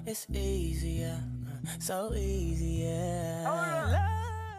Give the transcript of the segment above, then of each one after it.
It's easier, so easy, yeah.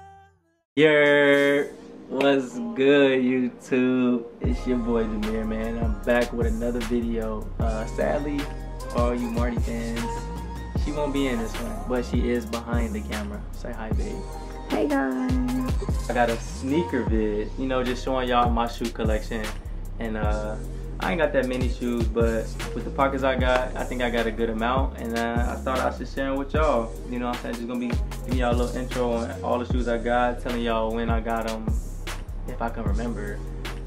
What's good, YouTube? It's your boy Jameer, man. I'm back with another video. Sadly, all you Marty fans, she won't be in this one, but she is behind the camera. Say hi, babe. Hey guys. I got a sneaker vid, you know, just showing y'all my shoe collection. And I ain't got that many shoes, but with the pockets I got, I think I got a good amount. And I thought I should share them with y'all. You know what I'm saying? Just gonna be giving y'all a little intro on all the shoes I got, telling y'all when I got them, if I can remember.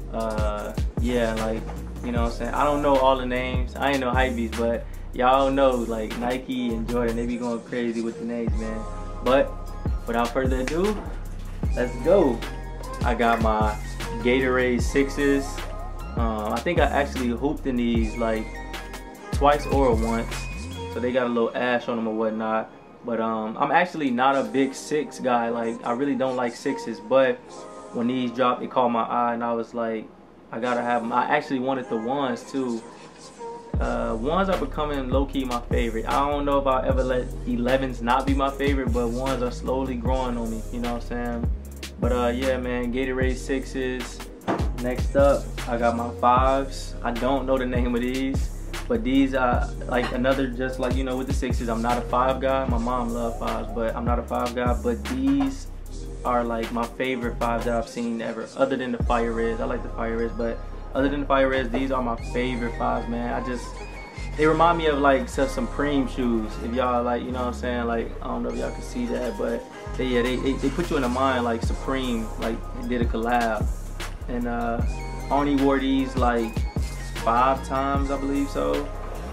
Yeah, like, you know what I'm saying? I don't know all the names. I ain't no hypebeast, but y'all know, like, Nike and Jordan, they be going crazy with the names, man. But without further ado, let's go. I got my Gatorade 6s. I think I actually hooped in these like twice or once, so they got a little ash on them or whatnot. But I'm actually not a big 6 guy. Like, I really don't like 6s, but when these dropped, it caught my eye and I was like, I gotta have them. I actually wanted the 1s too. 1s are becoming low-key my favorite. I don't know if I'll ever let 11s not be my favorite, but 1s are slowly growing on me, you know what I'm saying? But yeah, man, Gatorade 6s. Next up, I got my 5s. I don't know the name of these, but these are like another, just like, you know, with the 6s, I'm not a 5 guy. My mom loves 5s, but I'm not a 5 guy. But these are like my favorite 5s that I've seen ever, other than the Fire Reds. I like the Fire Reds, but other than the Fire Reds, these are my favorite 5s, man. They remind me of like some Supreme shoes. If y'all like, you know what I'm saying? Like, I don't know if y'all can see that, but they put you in the mind like Supreme, like they did a collab. And I only wore these like 5 times, I believe so.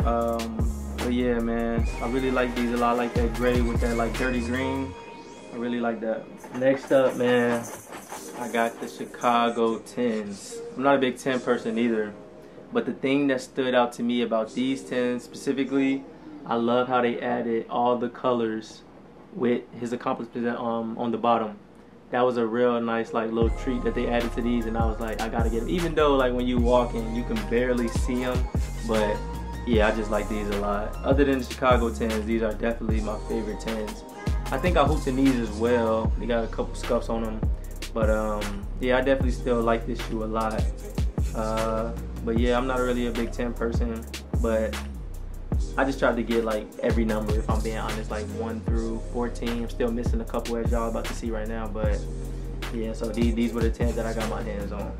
But yeah, man, I really like these a lot. I like that gray with that like dirty green. I really like that. Next up, man, I got the Chicago 10s. I'm not a big 10 person either, but the thing that stood out to me about these 10s specifically, I love how they added all the colors with his accomplishment on the bottom. That was a real nice like little treat that they added to these, and I was like, I gotta get them. Even though like when you walk in, you can barely see them, but yeah, I just like these a lot. Other than the Chicago 10s, these are definitely my favorite 10s. I think I hooped in these as well. They got a couple scuffs on them, but yeah, I definitely still like this shoe a lot. But yeah, I'm not really a big 10 person, but I just tried to get like every number, if I'm being honest, like 1 through 14. I'm still missing a couple, as y'all about to see right now, but yeah, so these were the 10s that I got my hands on.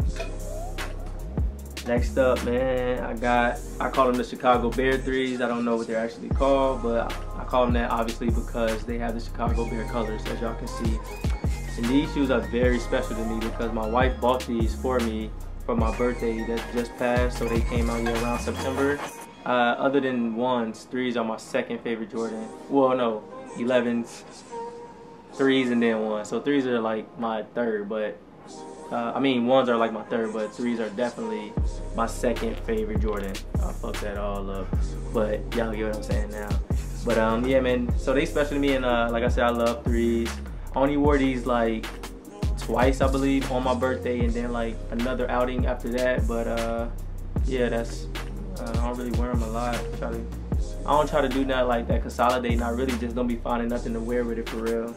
Next up, man, I call them the Chicago Bear 3s. I don't know what they're actually called, but I call them that obviously because they have the Chicago Bear colors, as y'all can see. And these shoes are very special to me because my wife bought these for me for my birthday that just passed, so they came out here around September. Other than 1s, 3s are my second favorite Jordan. Well, no, 11s, 3s, and then 1s. So 3s are like my third, but I mean 1s are like my third, but 3s are definitely my second favorite Jordan. I fucked that all up, but y'all get what I'm saying now. But yeah, man, so they special to me, and like I said, I love 3s. I only wore these like twice, I believe, on my birthday, and then like another outing after that. But yeah, that's I don't really wear them a lot. I don't try to do that like that, consolidating. I really just don't be finding nothing to wear with it for real.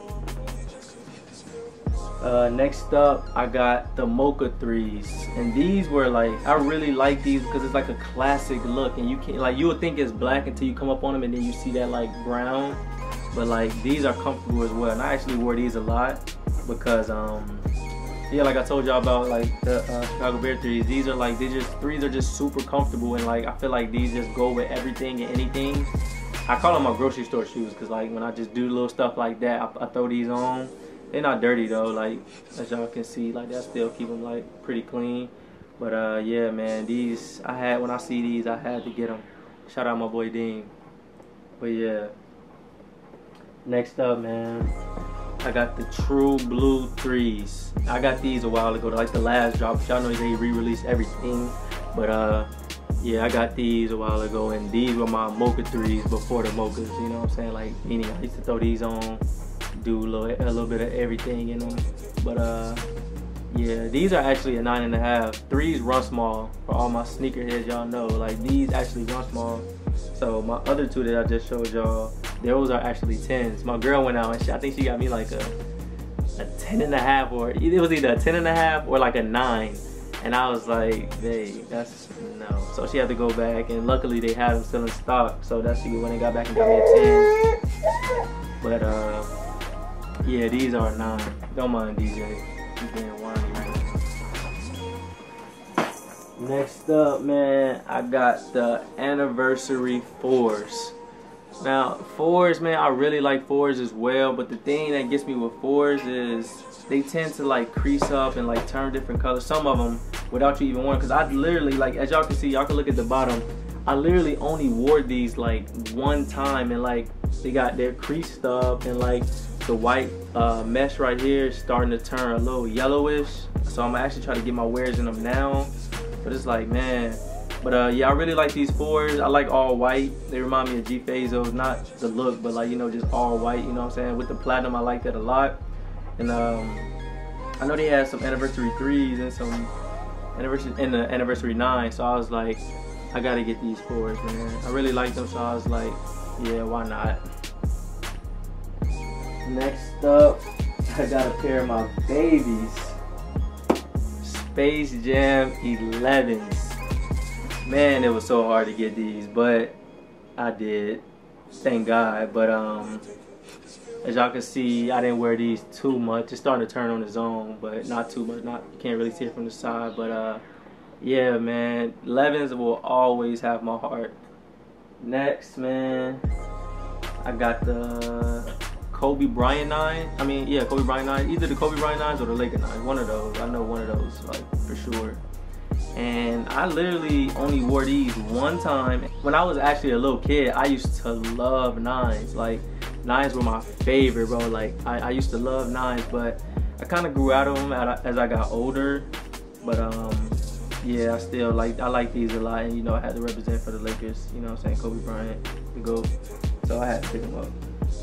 Next up, I got the Mocha 3s, and these were like, I really like these because it's like a classic look, and you can't, like, you would think it's black until you come up on them and then you see that like brown, but like these are comfortable as well. And I actually wore these a lot because yeah, like I told y'all about like the Chicago Bear 3s. These are like, 3s are just super comfortable, and like I feel like these just go with everything and anything. I call them my grocery store shoes because like when I just do little stuff like that, I throw these on. They're not dirty though, like as y'all can see, like that still keep them like pretty clean. But yeah, man, these when I see these, I had to get them. Shout out my boy Dean. But yeah, next up, man, I got the True Blue 3s. I got these a while ago, like the last drop. Y'all know they re-released everything. But yeah, I got these a while ago, and these were my Mocha 3s before the Mochas, you know what I'm saying? Like, meaning I used to throw these on, do a little bit of everything in them. But yeah, these are actually a 9.5. 3s run small. For all my sneakerheads, y'all know, like these actually run small. So my other two that I just showed y'all, those are actually 10s. My girl went out and I think she got me like a 10.5, or it was either a 10.5 or like a 9. And I was like, babe, that's no. So she had to go back, and luckily they had them still in stock. So that's when they got back and got me a 10. But yeah, these are 9. Don't mind DJ. He's being whiny right now. Next up, man, I got the anniversary 4s. Now 4s, man, I really like 4s as well, but the thing that gets me with 4s is they tend to like crease up and like turn different colors, some of them without you even wearing, because I literally, like, as y'all can see, y'all can look at the bottom, I literally only wore these like one time, and like they're creased up, and like the white mesh right here is starting to turn a little yellowish. So I'm actually trying to get my wears in them now, but it's like, man. But yeah, I really like these 4s. I like all white. They remind me of G-Phazos, not the look, but like, you know, just all white, you know what I'm saying? With the platinum, I like that a lot. And I know they had some anniversary 3s and some anniversary 9, so I was like, I gotta get these 4s, man. I really like them, so I was like, yeah, why not? Next up, I got a pair of my babies, Space Jam 11s. Man, it was so hard to get these, but I did, thank God. But as y'all can see, I didn't wear these too much. It's starting to turn on its own, but not too much. You can't really see it from the side, but yeah, man, 11s will always have my heart. Next, man, I got the Kobe Bryant 9. I mean, yeah, Kobe Bryant 9. Either the Kobe Bryant 9s or the Laker 9s. One of those. I know one of those, like, for sure. And I literally only wore these one time. When I was actually a little kid, I used to love 9s. Like, 9s were my favorite, bro. Like, I used to love 9s, but I kind of grew out of them as I got older. But yeah, I like these a lot, and you know, I had to represent for the Lakers. You know what I'm saying? Kobe Bryant, the GOAT. So I had to pick them up.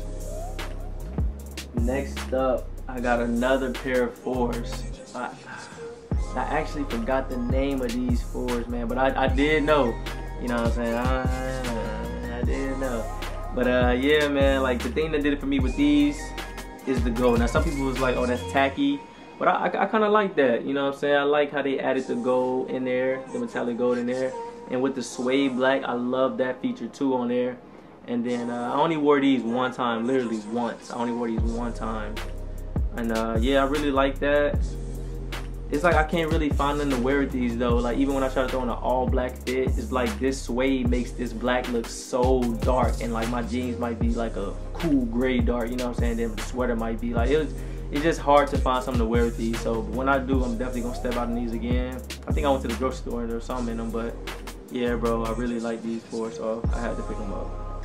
Next up, I got another pair of 4s. I actually forgot the name of these 4s, man, but I did know. You know what I'm saying? I did know. But yeah, man, like, the thing that did it for me with these is the gold. Now, some people was like, oh, that's tacky, but I kind of like that. You know what I'm saying? I like how they added the gold in there, the metallic gold in there, and with the suede black, I love that feature too on there. And then I only wore these one time, literally once. I only wore these one time, and yeah, I really like that. It's like I can't really find them to wear with these though. Like, even when I try to throw in an all black fit, it's like this suede makes this black look so dark, and like my jeans might be like a cool gray dark, you know what I'm saying? Then the sweater might be like, it's just hard to find something to wear with these. So when I do, I'm definitely gonna step out in these again. I think I went to the grocery store and there was something in them, but yeah, bro, I really like these 4s, so I had to pick them up.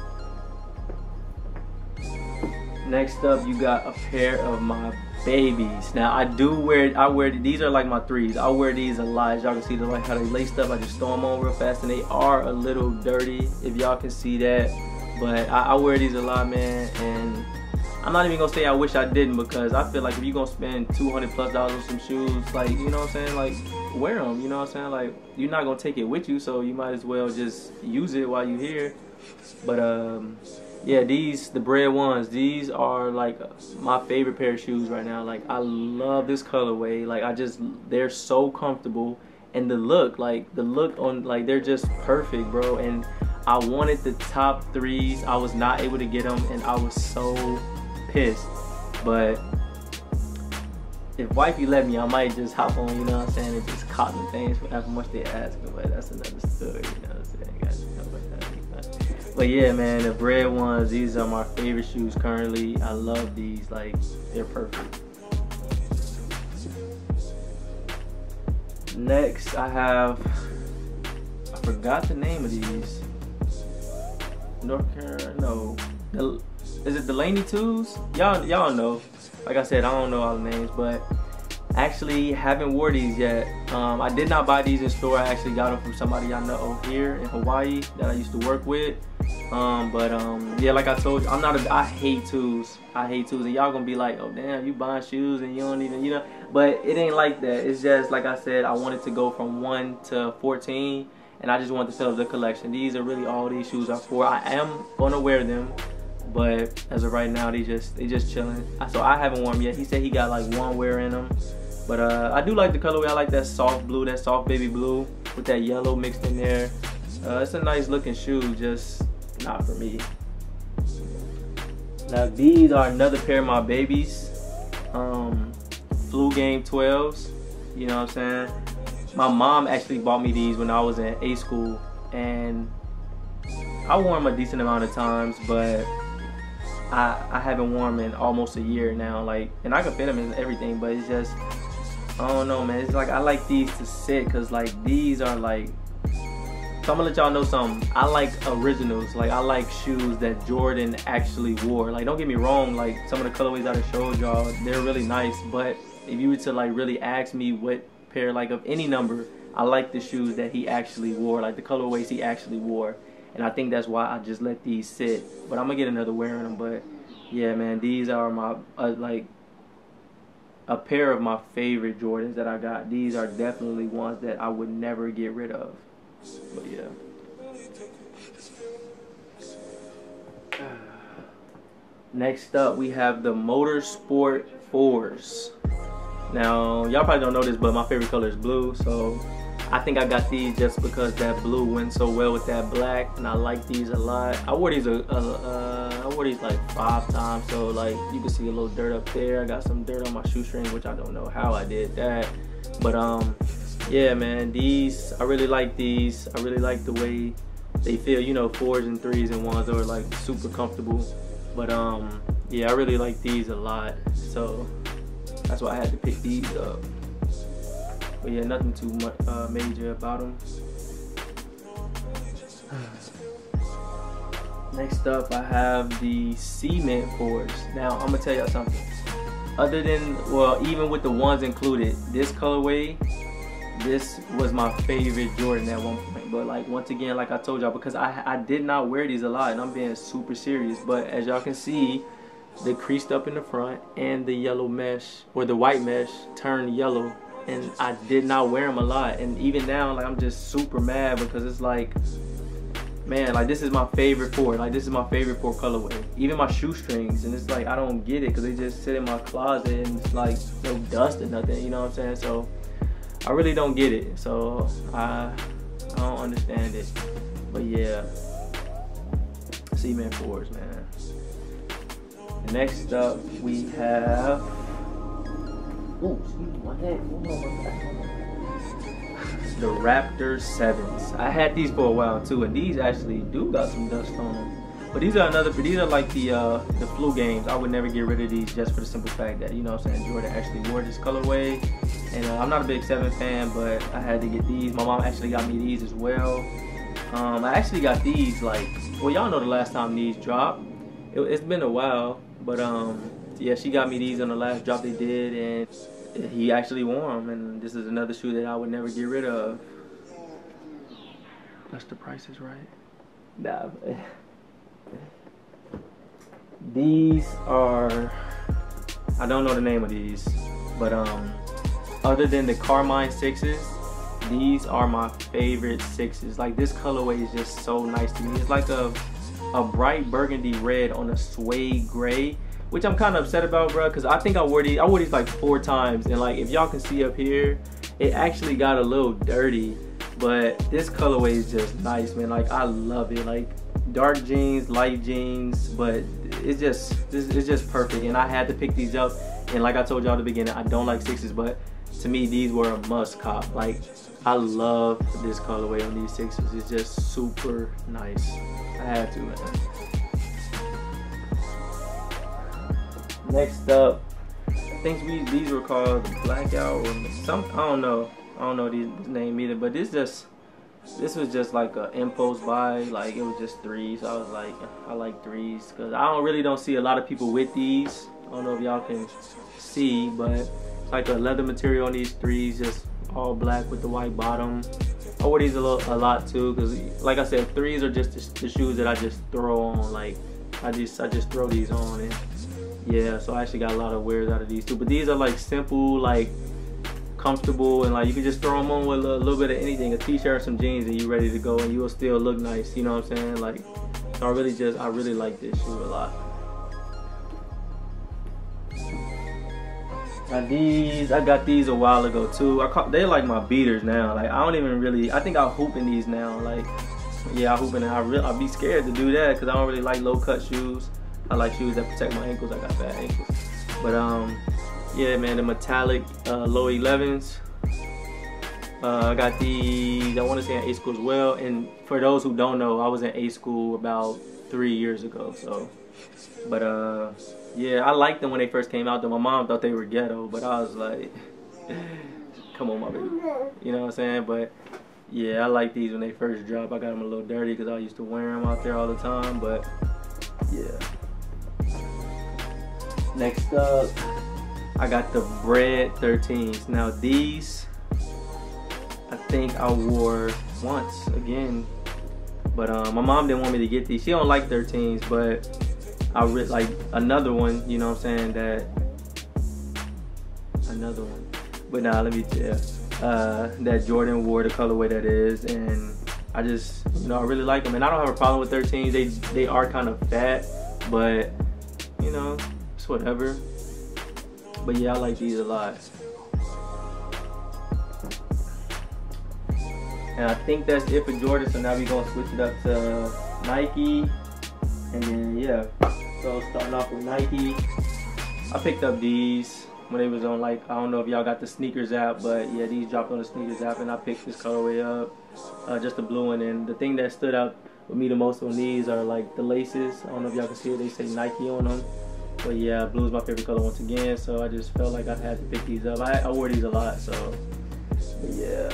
Next up, you got a pair of my babies. Now, I wear these are like my 3s. I wear these a lot. As y'all can see, like how they laced up. I just throw them on real fast, and they are a little dirty, if y'all can see that. But I wear these a lot, man, and I'm not even gonna say I wish I didn't, because I feel like if you're gonna spend $200+ on some shoes, like, you know what I'm saying, like, wear them, you know what I'm saying? Like, you're not gonna take it with you, so you might as well just use it while you're here. But yeah, the bread ones, these are like my favorite pair of shoes right now. Like, I love this colorway. Like, they're so comfortable, and the look on, like, they're just perfect, bro. And I wanted the top 3s. I was not able to get them, and I was so pissed. But if wifey let me, I might just hop on, you know what I'm saying, and just cotton things for how much they ask. But that's another story, you know what I'm saying, guys. But yeah, man, the bread ones, these are my favorite shoes currently. I love these, like, they're perfect. Next, I forgot the name of these. North Carolina, no. Is it Delaney 2s? Y'all know. Like I said, I don't know all the names, but actually haven't wore these yet. I did not buy these in store. I actually got them from somebody I know here in Hawaii that I used to work with. Yeah, like I told you, I hate 2s. I hate 2s, and y'all gonna be like, oh damn, you buying shoes and you don't even, you know. But it ain't like that. It's just, like I said, I wanted to go from 1 to 14, and I just wanted to fill up the collection. These are really all these shoes are for. I am gonna wear them, but as of right now, they just chilling. So I haven't worn them yet. He said he got like one wear in them, but I do like the colorway. I like that soft blue, that soft baby blue with that yellow mixed in there. It's a nice looking shoe, just not for me. Now these are another pair of my babies, Flu Game 12s. You know what I'm saying? My mom actually bought me these when I was in A school, and I wore them a decent amount of times, but I haven't worn them in almost a year now. Like, and I can fit them in everything, but it's just, I don't know, man. It's like I like these to sit, cause like these are like. So I'm gonna let y'all know something. I like originals. Like I like shoes that Jordan actually wore. Like don't get me wrong. Like some of the colorways I done showed y'all, they're really nice. But if you were to like really ask me what pair, like of any number, I like the shoes that he actually wore. Like the colorways he actually wore. And I think that's why I just let these sit. But I'm gonna get another wear in them. But yeah, man, these are my like a pair of my favorite Jordans that I got. These are definitely ones that I would never get rid of. But yeah. Next up, we have the Motorsport 4s. Now, y'all probably don't know this, but my favorite color is blue. So I think I got these just because that blue went so well with that black, and I like these a lot. I wore these like 5 times, so like you can see a little dirt up there. I got some dirt on my shoestring, which I don't know how I did that, but yeah, man, these, I really like these. I really like the way they feel, you know, 4s and 3s and 1s are like super comfortable. But yeah, I really like these a lot. So that's why I had to pick these up. But yeah, nothing too much major about them. Next up, I have the Cement 4s. Now, I'm gonna tell y'all something. Other than, well, even with the ones included, this colorway, this was my favorite Jordan at one point. But like once again, like I told y'all, because I did not wear these a lot, and I'm being super serious. But as y'all can see, the creased up in the front and the yellow mesh, or the white mesh, turned yellow, and I did not wear them a lot. And even now, like I'm just super mad because it's like, man, like this is my favorite 4. Like this is my favorite 4 colorway. Even my shoestrings, and it's like I don't get it because they just sit in my closet and it's like no dust or nothing. You know what I'm saying? So I really don't get it. So I don't understand it. But yeah, Cement 4s, man. Next up, we have. Oh, excuse me, my head. The Raptor 7s. I had these for a while too, and these actually do got some dust on them. But these are like the Flu Games. I would never get rid of these just for the simple fact that, you know what I'm saying, Jordan actually wore this colorway. And I'm not a big 7 fan, but I had to get these. My mom actually got me these as well. I actually got these like, well, y'all know the last time these dropped. It's been a while, but yeah, she got me these on the last drop they did, and he actually wore them. And this is another shoe that I would never get rid of. Plus the price is right. Nah. These are, I don't know the name of these, but other than the Carmine 6s, these are my favorite 6s. Like this colorway is just so nice to me. It's like a bright burgundy red on a suede gray, which I'm kind of upset about, bro, because I think I wore these like 4 times, and like if y'all can see up here, it actually got a little dirty. But this colorway is just nice, man. Like I love it. Like dark jeans, light jeans, but it's just perfect. And I had to pick these up, and like I told y'all at the beginning, I don't like 6s, but to me these were a must cop. Like I love this colorway on these 6s. It's just super nice. I had to, man. Next up, I think these were called Blackout or some, I don't know this name either, but this was just like an impulse buy. Like it was just 3s. So I was like, I like 3s because I really don't see a lot of people with these. I don't know if y'all can see, but it's like a leather material on these 3s, just all black with the white bottom. I wore these a lot too, because like I said, 3s are just the shoes that I just throw on. Like I just throw these on, and yeah, so I actually got a lot of wears out of these too. But these are like simple, like comfortable, and like you can just throw them on with a little bit of anything, a t-shirt, some jeans, and you ready to go, and you will still look nice. You know what I'm saying? Like I really like this shoe a lot. Now these, I got these a while ago too. They're like my beaters now. Like I don't even really, I think I'll hoop in these now. Like yeah, I hoop in it. I'll be scared to do that because I don't really like low cut shoes. I like shoes that protect my ankles. I got bad ankles. But yeah, man, the metallic low 11s. I got these, I want to say in A school as well. And for those who don't know, I was in A school about 3 years ago. So, but yeah, I liked them when they first came out. Though my mom thought they were ghetto, but I was like, come on, my baby. You know what I'm saying? But yeah, I like these when they first dropped. I got them a little dirty because I used to wear them out there all the time. But yeah. Next up, I got the Bread 13s. Now these, I think I wore once again, but my mom didn't want me to get these. She don't like 13s, but I really like another one. You know what I'm saying? Another one. But nah, let me tell you, that Jordan wore the colorway that is, and I just, you know, I really like them. And I don't have a problem with 13s. They are kind of fat, but you know, it's whatever. But yeah, I like these a lot. And I think that's it for Jordan, so now we're gonna switch it up to Nike. And then yeah, so starting off with Nike, I picked up these when they was on, like, I don't know if y'all got the sneakers app, but yeah, these dropped on the sneakers app, and I picked this colorway up, just the blue one. And the thing that stood out with me the most on these are like the laces. I don't know if y'all can see it, they say Nike on them. But yeah, blue is my favorite color once again, so I just felt like I had to pick these up. I wore these a lot, so but yeah.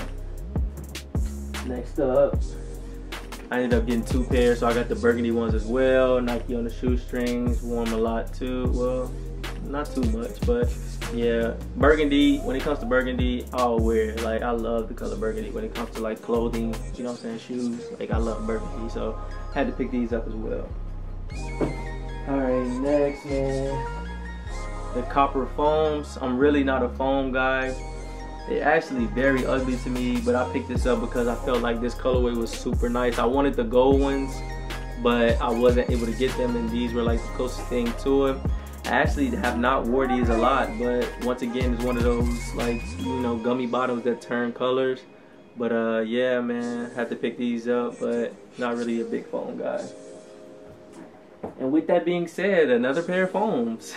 Next up, I ended up getting 2 pairs, so I got the burgundy ones as well. Nike on the shoestrings, wore them a lot too. Well, not too much, but yeah, burgundy. When it comes to burgundy, I'll wear it. Like, I love the color burgundy when it comes to like clothing, you know what I'm saying, shoes. Like, I love burgundy, so I had to pick these up as well. Alright, next, man, the copper foams. I'm really not a foam guy. They're actually very ugly to me, but I picked this up because I felt like this colorway was super nice. I wanted the gold ones, but I wasn't able to get them, and these were like the closest thing to it. I actually have not wore these a lot, but once again, it's one of those, like, you know, gummy bottoms that turn colors. But yeah, man, had to pick these up, but not really a big foam guy. And with that being said, another pair of foams.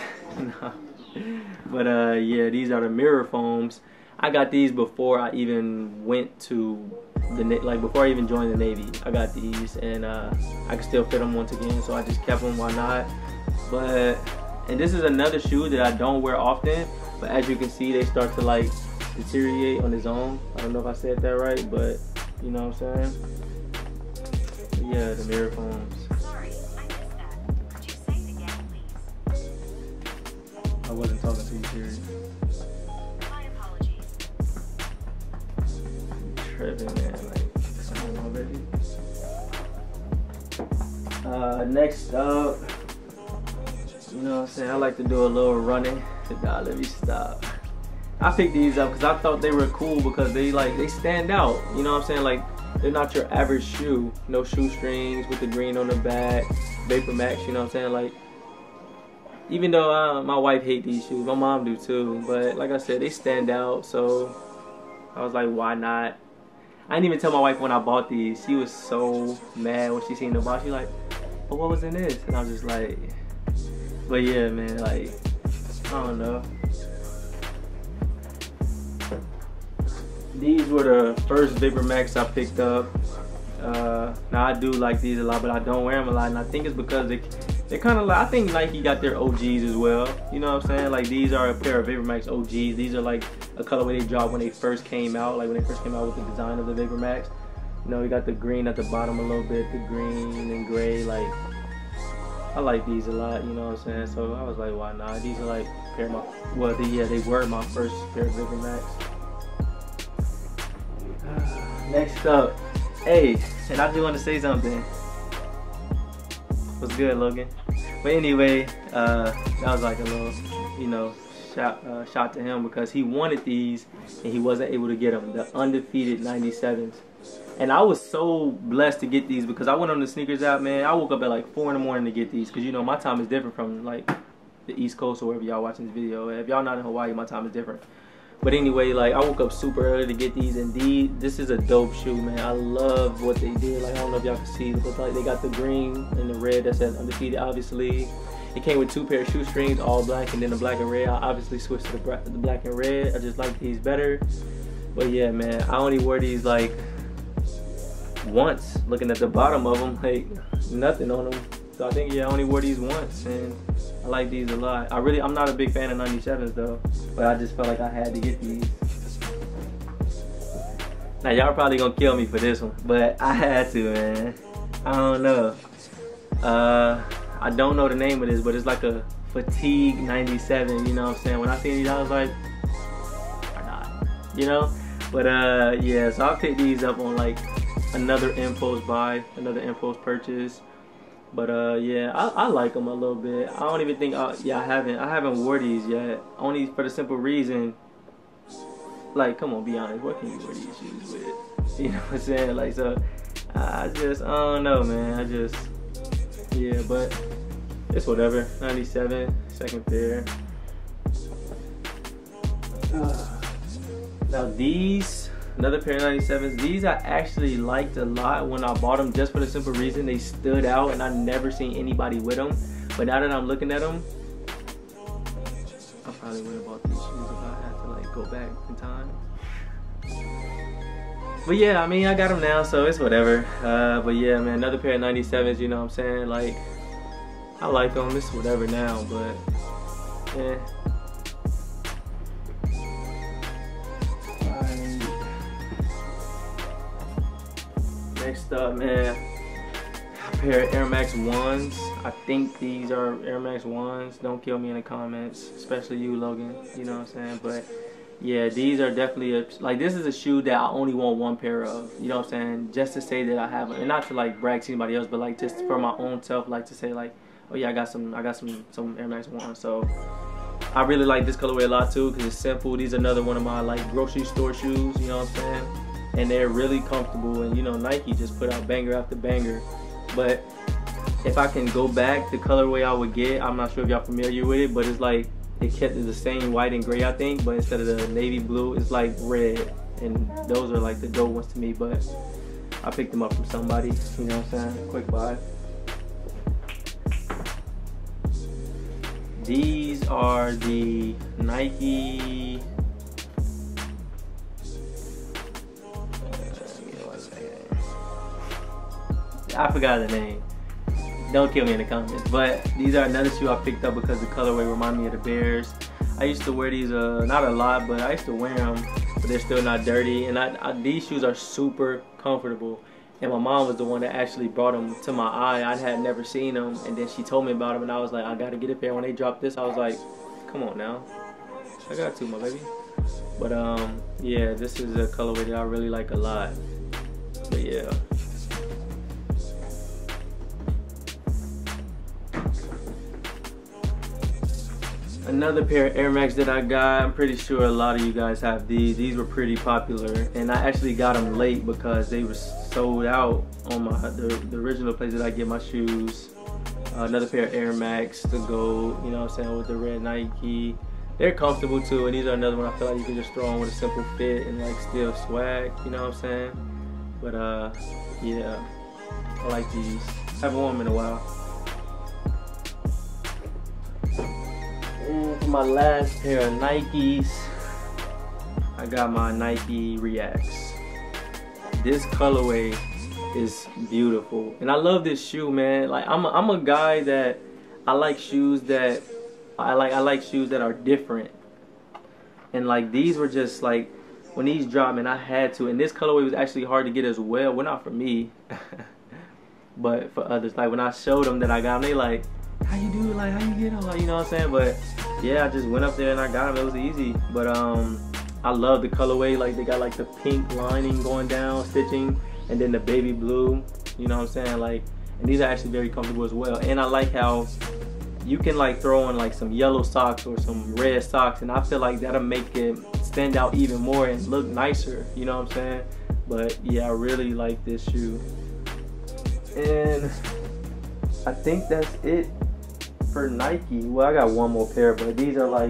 But yeah, these are the mirror foams. I got these before I even went to the, like, before I even joined the Navy. I got these, and I can still fit them once again, so I just kept them. Why not? But, and this is another shoe that I don't wear often, but as you can see, they start to like deteriorate on its own. I don't know if I said that right, but you know what I'm saying? But yeah, the mirror foams. Sorry, I missed that. Could you say it again, please? I wasn't talking to you, serious. My apologies. Tripping, man. Like, come on, baby. Next up, you know what I'm saying, I like to do a little running. Nah, let me stop. I picked these up because I thought they were cool because they stand out. You know what I'm saying? Like, they're not your average shoe. No shoestrings with the green on the back. Vapor Max, you know what I'm saying? Like, even though my wife hates these shoes, my mom do too. But like I said, they stand out. So I was like, why not? I didn't even tell my wife when I bought these. She was so mad when she seen the box. She like, but what was in this? And I was just like, but yeah, man, like, I don't know. These were the first Vapor Max I picked up. Now I do like these a lot, but I don't wear them a lot, and I think it's because they're kind of like, I think Nike got their OGs as well. You know what I'm saying? Like, these are a pair of Vapor Max OGs. These are like a colorway they dropped when they first came out, like when they first came out with the design of the Vapor Max. You know, we got the green at the bottom a little bit, the green and gray. Like, I like these a lot, you know what I'm saying? So I was like, why not? These are like a pair of my, well, they were my first pair of Vapor Max. Next up, hey, and I just want to say something. What's good, Logan? But anyway, that was like a little, you know, shot to him because he wanted these and he wasn't able to get them. The undefeated 97s. And I was so blessed to get these because I went on the sneakers app, man. I woke up at like 4 in the morning to get these because, you know, my time is different from like the East Coast or wherever y'all watching this video. If y'all not in Hawaii, my time is different. But anyway, like I woke up super early to get these, and this is a dope shoe, man. I love what they did. Like I don't know if y'all can see, but like they got the green and the red that says undefeated, obviously. It came with 2 pair of shoestrings, all black and then the black and red. I obviously switched to the black and red. I just like these better. But yeah, man, I only wore these like once. Looking at the bottom of them, like nothing on them. So I think, yeah, I only wore these once, and I like these a lot. I'm not a big fan of 97s though, but I just felt like I had to get these. Now y'all probably gonna kill me for this one, but I had to, man. I don't know. I don't know the name of this, but it's like a fatigue 97, you know what I'm saying? When I seen these, I was like, why not? You know? But yeah, so I picked these up on like another impulse buy, another impulse purchase. But yeah, I like them a little bit. I don't even think, yeah, I haven't wore these yet. Only for the simple reason, like, come on, be honest, what can you wear these shoes with? You know what I'm saying? Like, so, I don't know, man. Yeah, but it's whatever. 97, second pair. Now these, another pair of 97s. These I actually liked a lot when I bought them, just for the simple reason they stood out and I never seen anybody with them. But now that I'm looking at them, I probably would have bought these shoes if I had to like go back in time. But yeah, I mean, I got them now, so it's whatever. But yeah, man, another pair of 97s, you know what I'm saying? Like, I like them, it's whatever now, but yeah. Next up, man, a pair of Air Max 1s. I think these are Air Max 1s. Don't kill me in the comments, especially you, Logan. You know what I'm saying? But yeah, these are definitely like, this is a shoe that I only want 1 pair of. You know what I'm saying? Just to say that I have it, and not to like brag to anybody else, but like just for my own self, like to say like, oh yeah, I got some Air Max 1s. So I really like this colorway a lot too because it's simple. These are another one of my like grocery store shoes. You know what I'm saying? And they're really comfortable, and you know, Nike just put out banger after banger. But if I can go back, the colorway I would get, I'm not sure if y'all familiar with it, but it's like, it kept the same white and gray, I think, but instead of the navy blue, it's like red. And those are like the dope ones to me, but I picked them up from somebody, you know what I'm saying? Quick buy. These are the Nike, I forgot the name. Don't kill me in the comments. But these are another shoe I picked up because the colorway reminded me of the Bears. I used to wear these, not a lot, but I used to wear them, but they're still not dirty. And these shoes are super comfortable. And my mom was the one that actually brought them to my eye. I had never seen them, and then she told me about them, and I was like, I gotta get a pair. When they dropped this, I was like, come on now, I got to, my baby. But yeah, this is a colorway that I really like a lot. But yeah. Another pair of Air Max that I got, I'm pretty sure a lot of you guys have these. These were pretty popular, and I actually got them late because they were sold out on the original place that I get my shoes. Another pair of Air Max to go, you know what I'm saying, with the red Nike. They're comfortable too, and these are another one I feel like you can just throw on with a simple fit and like still swag, you know what I'm saying? But yeah, I like these. I haven't worn them in a while. And for my last pair of Nikes, I got my Nike Reacts. This colorway is beautiful, and I love this shoe, man. Like I'm a guy that I like shoes that I like shoes that are different, and like these were just like, when these dropped, man, I had to. And this colorway was actually hard to get as well. Well, not for me, but for others. Like when I showed them that I got them, they like, how you do it? Like, how you get them? Like, you know what I'm saying? But yeah, I just went up there and I got them. It was easy. But I love the colorway. Like they got like the pink lining going down, stitching, and then the baby blue. You know what I'm saying? Like, and these are actually very comfortable as well. And I like how you can like throw on like some yellow socks or some red socks, and I feel like that'll make it stand out even more and look nicer. You know what I'm saying? But yeah, I really like this shoe. And I think that's it for Nike. Well, I got one more pair, but these are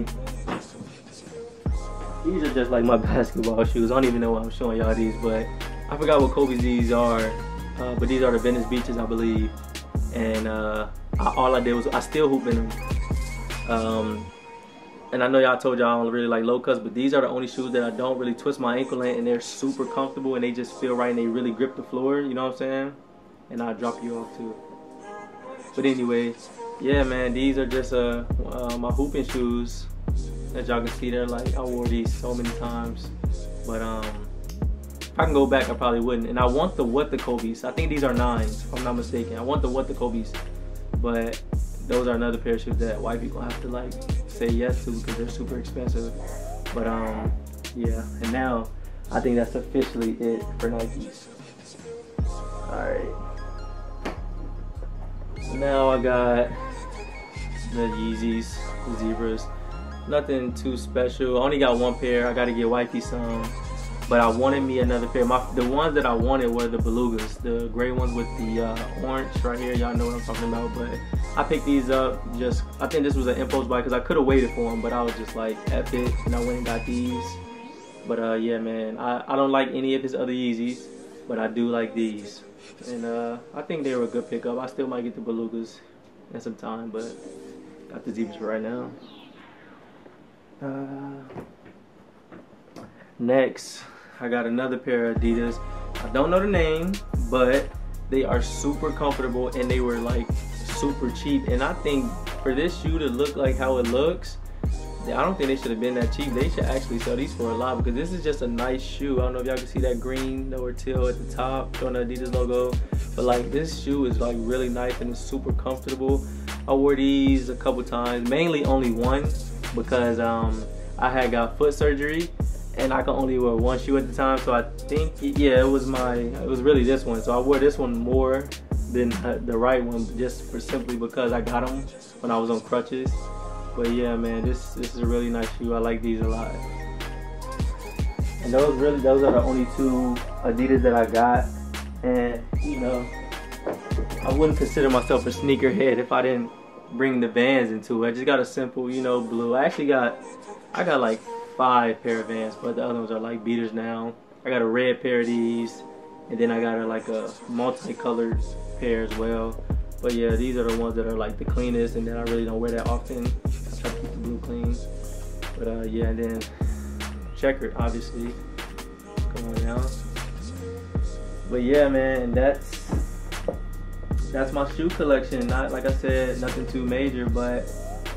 just like my basketball shoes. I don't even know why I'm showing y'all these, but I forgot what Kobe's these are. But these are the Venice Beaches, I believe. And all I did was I still hoop in them. And I know y'all told y'all I don't really like low cuts, but these are the only shoes that I don't really twist my ankle in, and they're super comfortable and they just feel right and they really grip the floor, you know what I'm saying? And I'll drop you off too. But anyway, yeah man, these are just my hooping shoes. As y'all can see, they're like, I wore these so many times. But if I can go back, I probably wouldn't. And I want the What the Kobe's. I think these are 9s, if I'm not mistaken. I want the What the Kobe's. But those are another pair of shoes that white people have to like say yes to because they're super expensive. But yeah, and now I think that's officially it for Nikes. Alright. Now I got the Yeezys, the Zebras. Nothing too special. I only got one pair. I gotta get wifey some. But I wanted me another pair. The ones that I wanted were the Belugas, the gray ones with the orange right here. Y'all know what I'm talking about. But I picked these up I think this was an impulse buy because I could have waited for them, but I was just like, F it, and I went and got these. But yeah, man, I don't like any of his other Yeezys, but I do like these. And I think they were a good pickup. I still might get the Belugas in some time, but got the Zebras for right now. Next, I got another pair of Adidas. I don't know the name, but they are super comfortable and they were like super cheap. And I think for this shoe to look like how it looks, I don't think they should have been that cheap. They should actually sell these for a lot because this is just a nice shoe. I don't know if y'all can see that green lower teal at the top showing the Adidas logo, but like this shoe is like really nice and it's super comfortable. I wore these a couple times, mainly only one because I had got foot surgery and I could only wear one shoe at the time. So I think, yeah, it was really this one. So I wore this one more than the right one just simply because I got them when I was on crutches. But yeah, man, this is a really nice shoe. I like these a lot. And those are the only 2 Adidas that I got. And you know, I wouldn't consider myself a sneakerhead if I didn't bring the Vans into it. I just got a simple, you know, blue. I got like 5 pair of Vans, but the other ones are like beaters now. I got a red pair of these, and then I got like a multicolored pair as well. But yeah, these are the ones that are like the cleanest, and then I really don't wear that often. I try to keep the blue clean. But yeah, and then checkered, obviously. Come on down. But yeah, man, that's my shoe collection. Not, like I said, nothing too major, but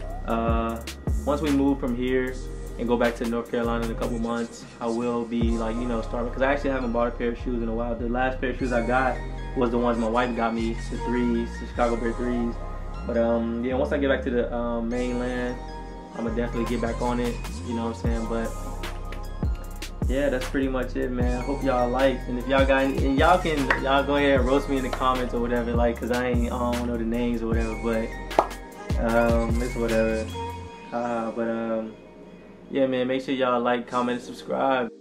once we move from here and go back to North Carolina in a couple months, I will be like, you know, starting, because I actually haven't bought a pair of shoes in a while. The last pair of shoes I got was the ones my wife got me, the 3s, the Chicago Bear 3s. But yeah, once I get back to the mainland, I'm gonna definitely get back on it, you know what I'm saying? But yeah, that's pretty much it, man. I hope y'all like, and if y'all got any, and y'all go ahead and roast me in the comments or whatever, like, cause I don't know the names or whatever, but it's whatever. Yeah, man, make sure y'all like, comment, and subscribe.